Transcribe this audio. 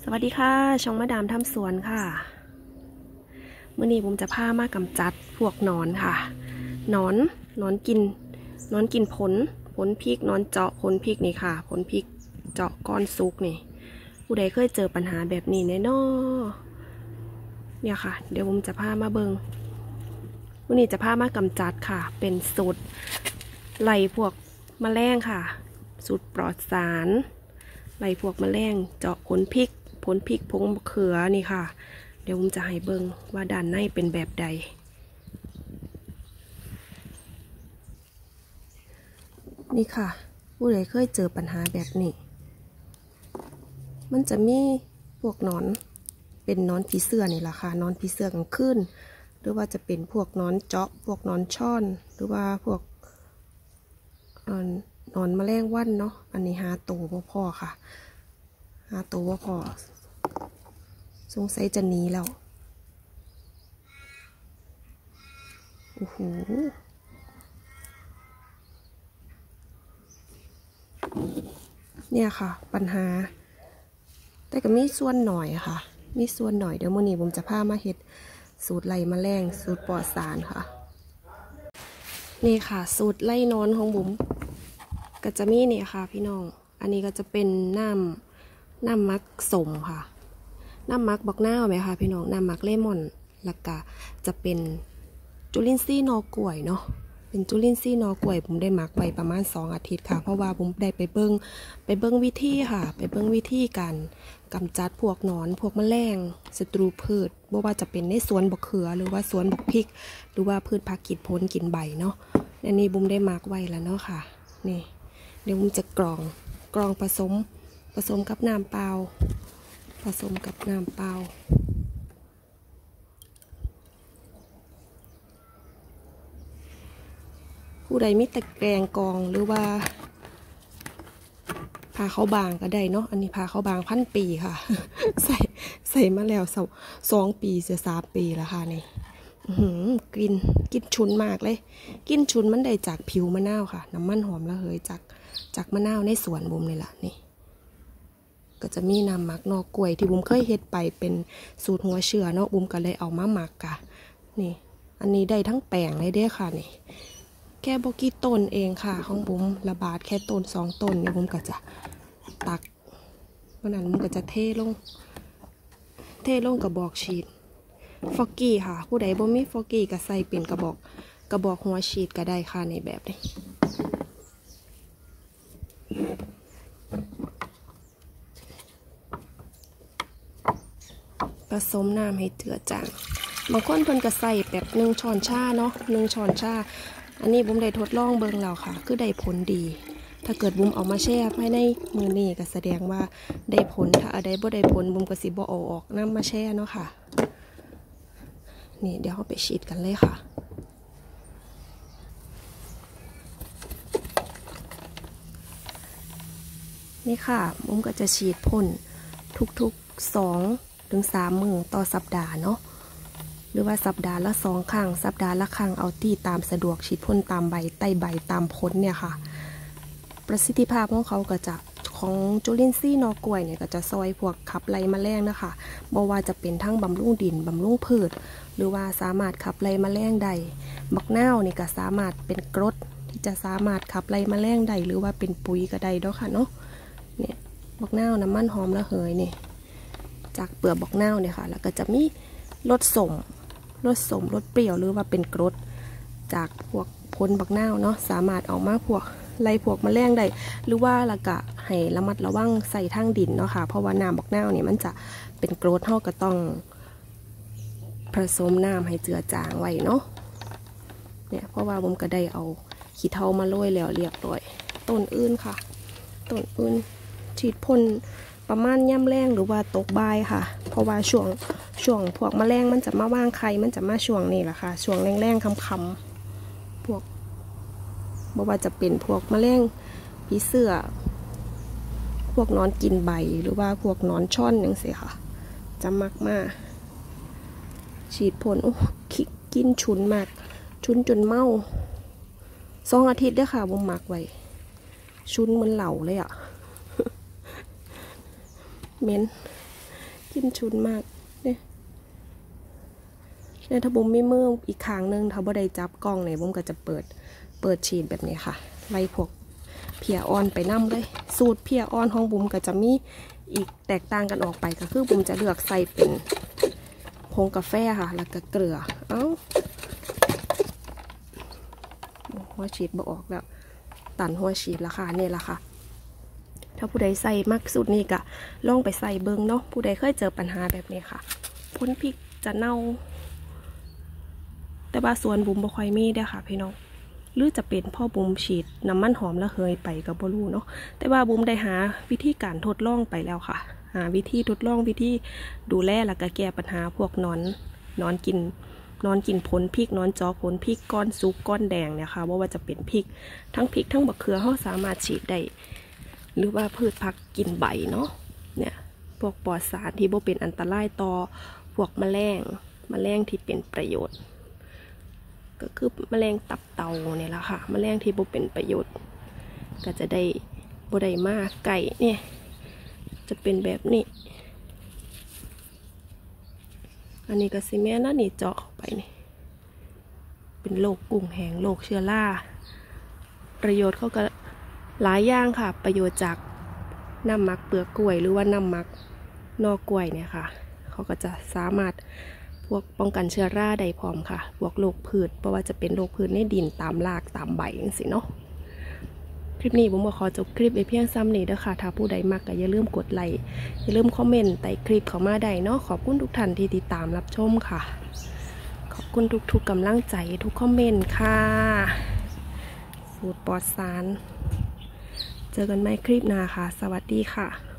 สวัสดีค่ะช่องมาดามทำสวนค่ะมื้อนี้ผมจะพามากำจัดพวกหนอนค่ะหนอนกินผลพริกหนอนเจาะผลพริกนี่ค่ะผลพริกเจาะก้อนซุกนี่ผู้ใดเคยเจอปัญหาแบบนี้แน่นอนเนี่ยค่ะเดี๋ยวผมจะพามาเบิงมื้อนี้จะพามากำจัดค่ะเป็นสูตรไล่พวกแมลงค่ะสูตรปลอดสารไล่พวกแมลงเจาะผลพริกผงมะเขือนี่ค่ะเดี๋ยวผมจะให้เบิ่งว่าด้านในเป็นแบบใดนี่ค่ะผู้ใดเคยเจอปัญหาแบบนี้มันจะมีพวกหนอนเป็นหนอนผีเสื้อนี่แหละค่ะหนอนผีเสื้อกลางคืนหรือว่าจะเป็นพวกหนอนเจาะพวกหนอนช่อนหรือว่าพวกหนอนแมลงวันเนาะอันนี้หาตัวบ่พอค่ะหาตัวบ่พอสงสัยจะหนีแล้วโอ้โหเนี่ยค่ะปัญหาแต่ก็มีส่วนหน่อยค่ะมีส่วนหน่อยเดี๋ยวมื้อนี้ผมจะพามาเฮ็ดสูตรไล่แมลงสูตรปลอดสารค่ะนี่ค่ะสูตรไล่นอนของผมก็จะมีเนี่ยค่ะพี่น้องอันนี้ก็จะเป็นน้ำมักสมค่ะน้ำมักบักนาวไหมคะพี่น้องน้ำมักเลมอนแล้วก็จะเป็นจุลินทรีย์นอกล้วยเนาะเป็นจุลินทรีย์นอกล้วยผมได้หมักไว้ประมาณ2 อาทิตย์ค่ะเพราะว่าผมได้ไปเบิ้งวิธีค่ะไปเบิ้งวิธีการกำจัดพวกหนอนพวกแมลงศัตรูพืชไม่ว่าจะเป็นในสวนบักเขือหรือว่าสวนบักพริกหรือว่าพืชผักกินผลกินใบเนาะอันนี้บุ้มได้หมักไว้แล้วเนาะค่ะนี่เดี๋ยวบุ้มจะกรองผสมกับน้ำเปล่าผู้ใดมีตะแกรงกรองหรือว่าพาเขาบางก็ได้เนาะอันนี้พาเขาบาง1,000 ปีค่ะ ใส่มาแล้ว2 ปีจะ3 ปีแล้วค่ะนี่กลิ่นฉุนมากเลยกลิ่นฉุนมันได้จากผิวมะนาวค่ะน้ำมันหอมระเหยจากมะนาวในสวนบุ้มเลยล่ะนี่ก็จะมีน้ำหมักนอกกล้วยที่บุ้มเคยเฮ็ดไปเป็นสูตรหัวเชื้อเนาะบุ้มก็เลยเอามาหมักค่ะนี่อันนี้ได้ทั้งแป้งเลยเด้ค่ะนี่แค่บกี่ต้นเองค่ะของบุ้มระบาดแค่ต้น2 ต้นเนี่ยบุ้มก็จะตักวันนั้นบุ้มก็จะเทลงกระบอกฉีดฟอกกี้ค่ะผู้ใดบ่มีฟอกกี้ก็ใส่เป็นกระบอกหัวฉีดก็ได้ค่ะในแบบนี้ผสมน้ำให้เจือจางบางคนเพิ่นก็ใส่แบบ1 ช้อนชาเนาะ1 ช้อนชาอันนี้บุ้มได้ทดลองเบิ่งแล้วค่ะคือได้ผลดีถ้าเกิดบุ้มเอามาแช่ภายในมื้อนี้ก็แสดงว่าได้ผลถ้าอะไรบ่ได้ผลบุ้มก็สิบ่เอาออกน้ำมาแช่เนาะค่ะนี่เดี๋ยวเราไปฉีดกันเลยค่ะนี่ค่ะบุ้มก็จะฉีดพ่นทุก2 ถึง 3 มื้อต่อสัปดาห์เนาะหรือว่าสัปดาห์ละ2 ครั้งสัปดาห์ละครั้งเอาที่ตามสะดวกฉีดพ่นตามใบใต้ใบตามผลเนี่ยค่ะประสิทธิภาพของเขาก็จะของจุลินทรีย์นอกล้วยเนี่ยก็จะซอยพวกขับไล่แมลงนะคะบ่ว่าจะเป็นทั้งบำรุงดินบำรุงพืชหรือว่าสามารถขับไล่แมลงได้บักนาวนี่ก็สามารถเป็นกรดที่จะสามารถขับไล่แมลงได้หรือว่าเป็นปุ๋ยก็ได้ด้วยค่ะเนาะเนี่ยบักนาวน้ำมันหอมระเหยนี่จากเปลือกบักนาวเนี่ยค่ะแล้วก็จะมีรสส้มรสเปรี้ยวหรือว่าเป็นกรดจากพวกผลบักนาวเนาะสามารถเอามาพวกไล่พวกแมลงได้หรือว่าละกะให้ระมัดระวังใส่ทางดินเนาะค่ะเพราะว่าน้ำบักนาวเนี่ยมันจะเป็นกรดเฮาก็ต้องผสมน้ำให้เจือจางไว้เนาะเนี่ยเพราะว่าผมก็ได้เอาขี้เถ้ามาโรยแล้วเรียบร้อยต้นอื่นค่ะต้นอื่นฉีดพ่นประมาณย่ำแรงหรือว่าตกบ่ายค่ะเพราะว่าช่วงพวกแมลงมันจะมาว่างไข่มันจะมาช่วงนี้แหละค่ะช่วงแรงๆค่ำๆพวกบ่ว่าจะเป็นพวกแมลงผีเสื้อพวกนอนกินใบหรือว่าพวกนอนช่อนอย่างเสียค่ะจะมักมาฉีดพ่นโอ้กินฉุนมากฉุนจนเมา2 อาทิตย์เด้อค่ะบ่หมักไว้ฉุนเหมือนเหล่าเลยอ่ะเหม็นกลิ่นฉุนมากเนี่ยถ้าบุ้มมีมืออีกข้างนึงถ้าบ่ได้จับกล้องเนี่ยบุ้มก็จะเปิดฉีดแบบนี้ค่ะไล่พวกเพียอ่อนไปนำเลยสูตรเพียอ่อนของบุ้มก็จะมีอีกแตกต่างกันออกไปก็คือบุ้มจะเลือกใส่เป็นผงกาแฟค่ะแล้วก็เกลือหัวฉีดบ่ออกแล้วตันหัวฉีดราคาเนี่ยละค่ะถ้าผู้ใดใส่มักสูตรนี้ก็ลองไปใส่เบิ้งเนาะผู้ใดเคยเจอปัญหาแบบนี้ค่ะพ้นพริกจะเน่าแต่ว่าส่วนบุ๋มบ่ค่อยมีเด้อค่ะพี่น้องหรือจะเป็นพ่อบุ๋มฉีดน้ำมันหอมระเหยไปกับบ่รู้เนาะแต่ว่าบุ๋มได้หาวิธีการทดลองไปแล้วค่ะหาวิธีทดลองวิธีดูแลแล้วก็แก้ปัญหาพวกนอนกินผลพริกนอนจอผลพริกก้อนซุปก้อนแดงเนี่ยค่ะว่าจะเป็นพริกทั้งบักเขือเขาสามารถฉีดได้หรือว่าพืชผักกินใบเนาะเนี่ยพวกปลอดสารที่บ่เป็นอันตรายต่อพวกแมลงที่เป็นประโยชน์ก็คือแมลงตับเต่าเนี่ยแหละค่ะแมลงที่บ่เป็นประโยชน์ก็จะได้บ่ได้มากไก่เนี่ยจะเป็นแบบนี้อันนี้ก็ซีเมนต์นี่เจาะเข้าไปนี่เป็นโรคกุ้งแห้งโรคเชื้อราประโยชน์เขาก็หลายอย่างค่ะประโยชน์จากน้ำมักเปลือกกล้วยหรือว่าน้ำมักนอกกล้วยเนี่ยค่ะเขาก็จะสามารถพวกป้องกันเชื้อราได้พร้อมค่ะพวกโรคพืชเพราะว่าจะเป็นโรคพืชในดินตามรากตามใบอย่างสิเนาะคลิปนี้ผมขอจบคลิปไปเพียงซ้ำนี้เด้อค่ะถ้าผู้ใดมักก็อย่าลืมกดไลค์อย่าลืมคอมเมนต์ใต้คลิปเข้ามาได้เนาะขอบคุณทุกท่านที่ติดตามรับชมค่ะขอบคุณทุกกำลังใจทุกคอมเมนต์ค่ะสูตรปลอดสารเจอกันใหม่คลิปหน้าค่ะสวัสดีค่ะ